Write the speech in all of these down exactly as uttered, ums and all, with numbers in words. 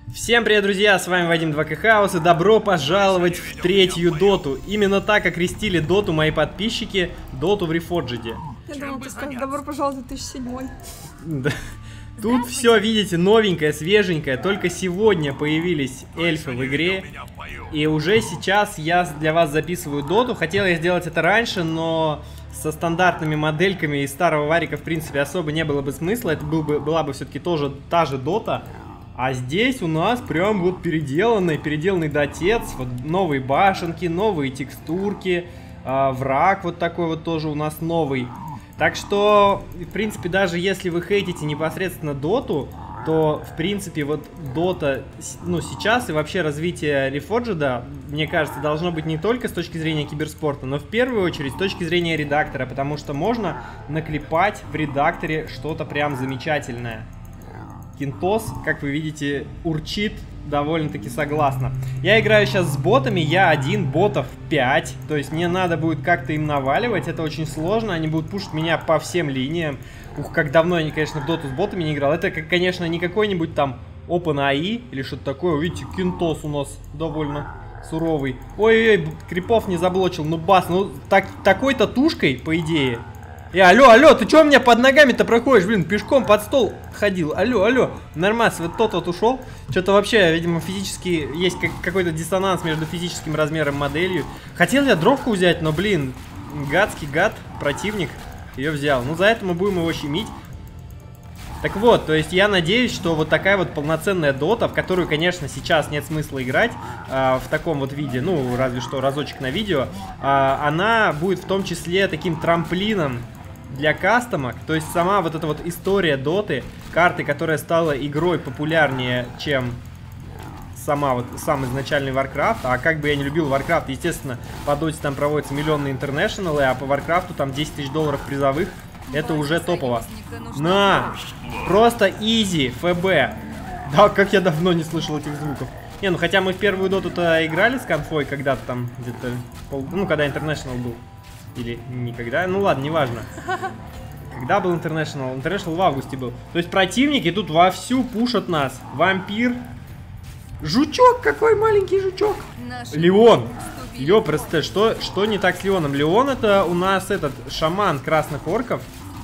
Всем привет, друзья, с вами Вадим два ка Хаус, и добро пожаловать в третью доту. Именно так окрестили доту мои подписчики, доту в Reforged. Я думал, ты скажешь, добро пожаловать в две тысячи седьмой. Да. Тут все, видите, новенькое, свеженькое. Только сегодня появились эльфы в игре. И уже сейчас я для вас записываю доту. Хотел я сделать это раньше, но со стандартными модельками из старого варика, в принципе, особо не было бы смысла. Это был бы, была бы все-таки тоже та же дота. А здесь у нас прям вот переделанный, переделанный дотец. Вот новые башенки, новые текстурки. Э, враг вот такой вот тоже у нас новый. Так что, в принципе, даже если вы хейтите непосредственно доту, то, в принципе, вот дота, ну, сейчас и вообще развитие Reforged, мне кажется, должно быть не только с точки зрения киберспорта, но в первую очередь с точки зрения редактора, потому что можно наклепать в редакторе что-то прям замечательное. Кинтос, как вы видите, урчит довольно-таки согласно. Я играю сейчас с ботами, я один, ботов пять, то есть мне надо будет как-то им наваливать, это очень сложно, они будут пушить меня по всем линиям. Ух, как давно я, конечно, в доту с ботами не играл. Это, конечно, не какой-нибудь там OpenAI или что-то такое. Видите, Кинтос у нас довольно суровый. Ой-ой-ой, крипов не заблочил, ну бас, ну так, такой-то тушкой, по идее. И алло, алло, ты чё у меня под ногами-то проходишь, блин, пешком под стол ходил, алло, алло, нормас, вот тот вот ушел, что-то вообще, видимо, физически, есть как, какой-то диссонанс между физическим размером и моделью. Хотел я дровку взять, но, блин, гадский гад, противник, ее взял, ну, за это мы будем его щемить. Так вот, то есть я надеюсь, что вот такая вот полноценная дота, в которую, конечно, сейчас нет смысла играть э, в таком вот виде, ну, разве что разочек на видео, э, она будет в том числе таким трамплином для кастомок, то есть сама вот эта вот история доты, карты, которая стала игрой популярнее, чем сама вот, сам изначальный Warcraft, а как бы я не любил Warcraft, естественно, по доте там проводятся миллионные интернешнлы, а по Warcraft там десять тысяч долларов призовых, это уже топово. На! Просто изи, эф бэ. Да, как я давно не слышал этих звуков. Не, ну хотя мы в первую доту-то играли с конфой когда-то там, где-то, ну, когда International был. Или никогда, ну ладно, неважно. Когда был International? International в августе был. То есть противники тут вовсю пушат нас. Вампир. Жучок, какой маленький жучок. Леон. Ёпросте, что, что не так с Леоном? Леон это у нас этот шаман красных орков.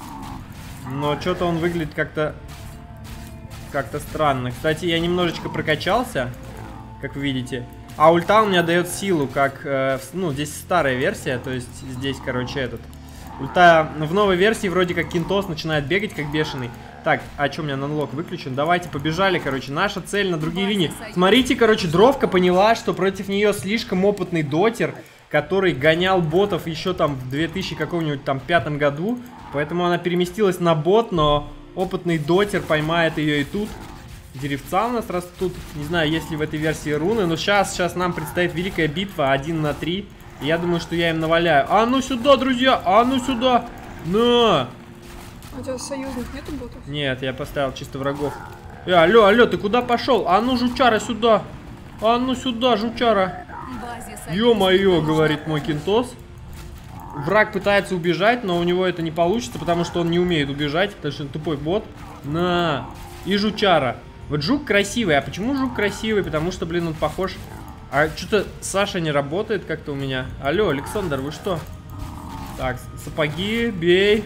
Но что-то он выглядит как-то как-то странно. Кстати, я немножечко прокачался, как вы видите. А ульта у меня дает силу, как, э, ну, здесь старая версия, то есть здесь, короче, этот. Ульта в новой версии вроде как Кинтос начинает бегать как бешеный. Так, а что у меня нанлок выключен? Давайте, побежали, короче, наша цель на другие линии. Смотрите, короче, Дровка поняла, что против нее слишком опытный дотер, который гонял ботов еще там в две тысячи каком-нибудь там пятом году. Поэтому она переместилась на бот, но опытный дотер поймает ее и тут. Деревца у нас растут. Не знаю, есть ли в этой версии руны, но сейчас, сейчас нам предстоит великая битва один на три. И я думаю, что я им наваляю. А ну сюда, друзья! А ну сюда! На! У тебя союзных нету ботов? Нет, я поставил чисто врагов. Э, алло, алло, ты куда пошел? А ну, жучара, сюда! А ну сюда, жучара! Ё-моё, говорит мой Кинтос. Враг пытается убежать, но у него это не получится, потому что он не умеет убежать, потому что он тупой бот. На! И жучара. Вот жук красивый. А почему жук красивый? Потому что, блин, он похож... А что-то Саша не работает как-то у меня. Алло, Александр, вы что? Так, сапоги, бей.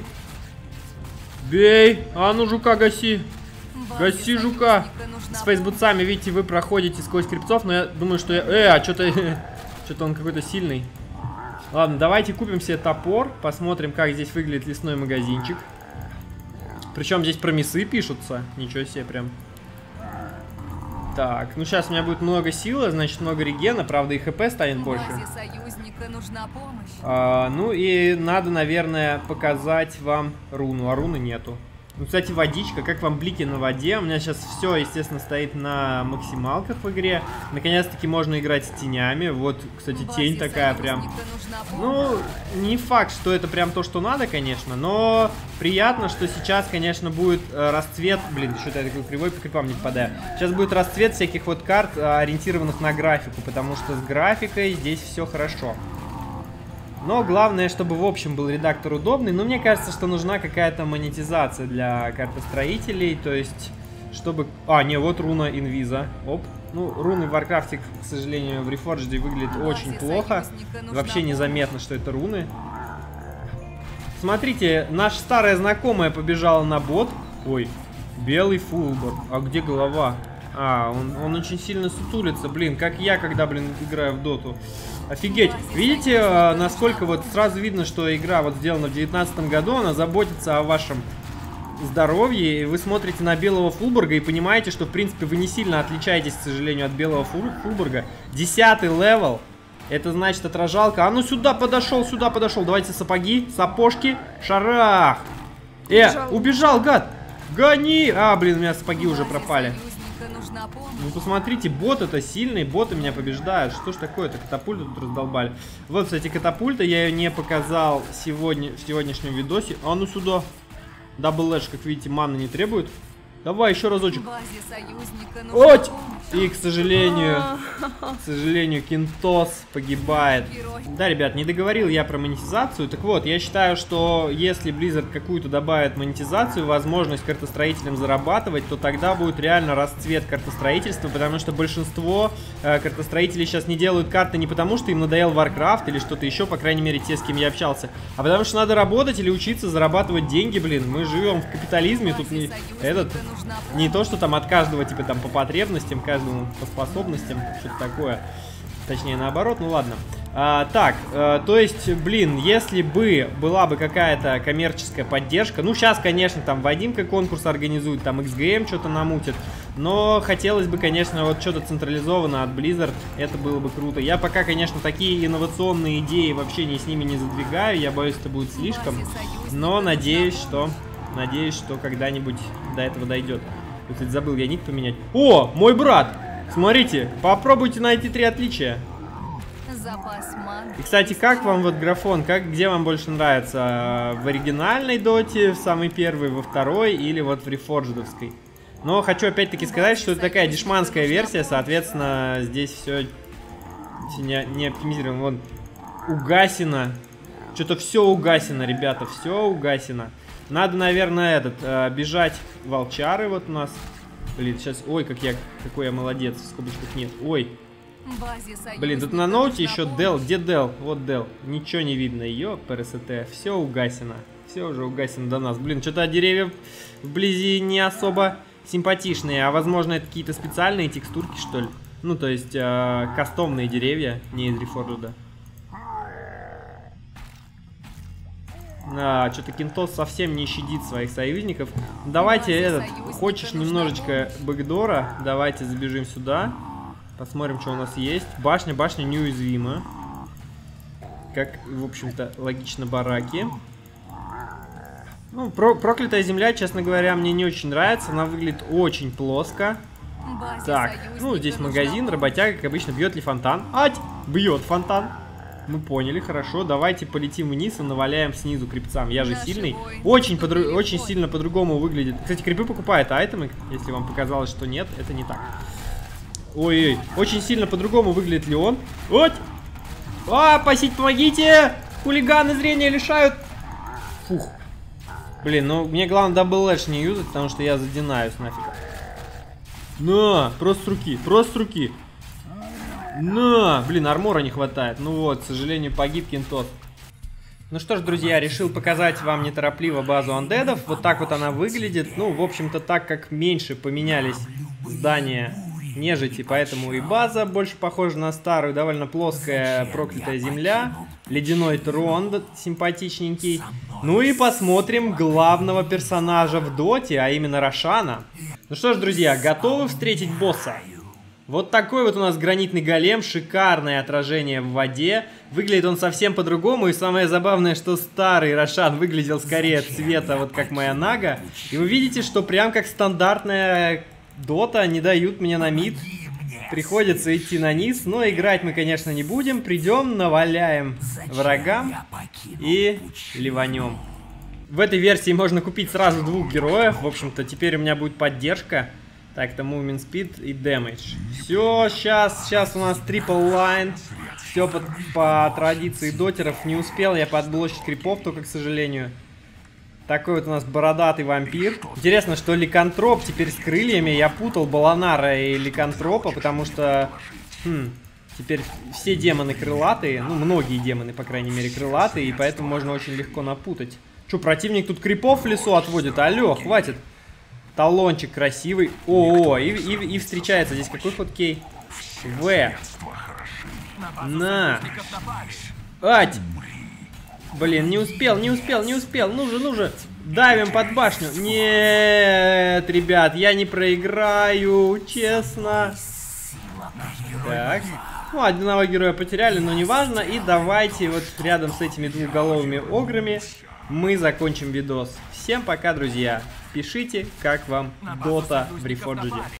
Бей. А ну, жука гаси. Гаси жука. С фейсбутцами, видите, вы проходите сквозь крипцов, но я думаю, что я... Э, а что-то... Что-то он какой-то сильный. Ладно, давайте купим себе топор. Посмотрим, как здесь выглядит лесной магазинчик. Причем здесь промесы пишутся. Ничего себе прям. Так, ну сейчас у меня будет много силы, значит много регена, правда и хп станет больше. А, ну и надо, наверное, показать вам руну, а руны нету. Ну, кстати, водичка, как вам блики на воде? У меня сейчас все, естественно, стоит на максималках в игре. Наконец-таки можно играть с тенями. Вот, кстати, тень такая прям. Ну, не факт, что это прям то, что надо, конечно. Но приятно, что сейчас, конечно, будет э, расцвет. Блин, что-то я такой кривой по крипам не попадаю. Сейчас будет расцвет всяких вот карт, э, ориентированных на графику. Потому что с графикой здесь все хорошо. Но главное, чтобы в общем был редактор удобный. Но мне кажется, что нужна какая-то монетизация для картостроителей. То есть, чтобы... А, не, вот руна инвиза. Оп. Ну, руны в Варкрафте, к сожалению, в Reforged выглядят очень плохо. Вообще незаметно, что это руны. Смотрите, наша старая знакомая побежала на бот. Ой, белый фулбор. А где голова? А, он, он очень сильно сутулится. Блин, как я, когда, блин, играю в доту. Офигеть. Видите, насколько вот сразу видно, что игра вот сделана в девятнадцатом году. Она заботится о вашем здоровье. И вы смотрите на белого фулборга и понимаете, что, в принципе, вы не сильно отличаетесь, к сожалению, от белого фулборга. Десятый левел. Это значит отражалка. А ну сюда подошел, сюда подошел. Давайте сапоги, сапожки. Шарах. Э, убежал, убежал гад. Гони. А, блин, у меня сапоги уже пропали. Ну посмотрите, бот это сильный, боты меня побеждают. Что ж такое-то? Катапульту тут раздолбали. Вот, кстати, катапульта, я ее не показал сегодня, в сегодняшнем видосе. А ну сюда. Дабл эдж, как видите, маны не требует. Давай еще разочек. Оть! И, к сожалению, к сожалению, Кинтос погибает. Да, ребят, не договорил я про монетизацию. Так вот, я считаю, что если Blizzard какую-то добавит монетизацию, возможность картостроителям зарабатывать, то тогда будет реально расцвет картостроительства, потому что большинство э, картостроителей сейчас не делают карты не потому, что им надоел Warcraft или что-то еще, по крайней мере, те, с кем я общался, а потому что надо работать или учиться зарабатывать деньги, блин. Мы живем в капитализме, тут не этот... Не то, что там от каждого, типа, там, по потребностям, каждому по способностям, что-то такое. Точнее, наоборот, ну ладно. А, так, а, то есть, блин, если бы была бы какая-то коммерческая поддержка, ну, сейчас, конечно, там, Вадимка конкурс организует, там, икс джи эм что-то намутит, но хотелось бы, конечно, вот что-то централизованно от Blizzard, это было бы круто. Я пока, конечно, такие инновационные идеи вообще не с ними не задвигаю, я боюсь, это будет слишком, но надеюсь, что... Надеюсь, что когда-нибудь до этого дойдет. Я, кстати, забыл я ник поменять. О, мой брат! Смотрите, попробуйте найти три отличия. И, кстати, как вам вот графон? Как, где вам больше нравится? В оригинальной доте, в самой первой, во второй или вот в рефорджедовской? Но хочу опять-таки сказать, что это такая дешманская версия, соответственно, здесь все не, не оптимизировано. Вон, угасено. Что-то все угасено, ребята, все угасено. Надо, наверное, этот, э, бежать волчары вот у нас. Блин, сейчас, ой, как я, какой я молодец, в скобочках нет, ой. Блин, тут на ноуте еще Дел, где Дел? Вот Дел, ничего не видно, ее, ПРСТ, все угасено, все уже угасено до нас. Блин, что-то деревья вблизи не особо симпатичные, а возможно это какие-то специальные текстурки, что ли? Ну, то есть, э, кастомные деревья, не из Reforged. А, что-то Кинтос совсем не щадит своих союзников. Давайте этот, хочешь немножечко бэкдора, давайте забежим сюда. Посмотрим, что у нас есть. Башня, башня неуязвима. Как, в общем-то, логично бараки. Ну, про проклятая земля, честно говоря, мне не очень нравится. Она выглядит очень плоско. Так, ну, здесь магазин, работяга, как обычно, бьет ли фонтан? Ать! Бьет фонтан. Мы поняли, хорошо. Давайте полетим вниз и наваляем снизу крипцам. Я же сильный. Очень, очень сильно по-другому выглядит. Кстати, крипы покупают айтемы. Если вам показалось, что нет, это не так. Ой-ой. Очень сильно по-другому выглядит Леон. Вот! А, пасить, помогите! Хулиганы зрения лишают. Фух. Блин, ну мне главное дабл эдж не юзать, потому что я задинаюсь нафиг. На, просто с руки, просто с руки. На, блин, армора не хватает. Ну вот, к сожалению, погиб Кинтос. Ну что ж, друзья, решил показать вам неторопливо базу андедов. Вот так вот она выглядит. Ну, в общем-то, так как меньше поменялись здания нежити, поэтому и база больше похожа на старую, довольно плоская проклятая земля. Ледяной трон симпатичненький. Ну и посмотрим главного персонажа в доте, а именно Рошана. Ну что ж, друзья, готовы встретить босса? Вот такой вот у нас гранитный голем, шикарное отражение в воде. Выглядит он совсем по-другому, и самое забавное, что старый Рошан выглядел скорее цвета, вот как моя Нага. И вы видите, что прям как стандартная дота, не дают мне на мид. Приходится идти на низ, но играть мы, конечно, не будем. Придем, наваляем врагам и ливанем. В этой версии можно купить сразу двух героев. В общем-то, теперь у меня будет поддержка. Так, это Movement Speed и Damage. Все, сейчас, сейчас у нас Triple Line. Все по, по традиции дотеров. Не успел я подблочить крипов, только, к сожалению. Такой вот у нас бородатый вампир. Интересно, что ликантроп теперь с крыльями. Я путал Баланара и ликантропа, потому что... Хм, теперь все демоны крылатые. Ну, многие демоны, по крайней мере, крылатые. И поэтому можно очень легко напутать. Что, противник тут крипов в лесу отводит? Алло, хватит. Талончик красивый. О, и, и, и встречается здесь какой хоткей? В. На. Ать. Блин, не успел, не успел, не успел. Ну же, ну же. Давим под башню. Нет, ребят, я не проиграю, честно. Так. Ну, одного героя потеряли, но неважно. И давайте вот рядом с этими двухголовыми ограми мы закончим видос. Всем пока, друзья. Пишите, как вам Дота в Reforged.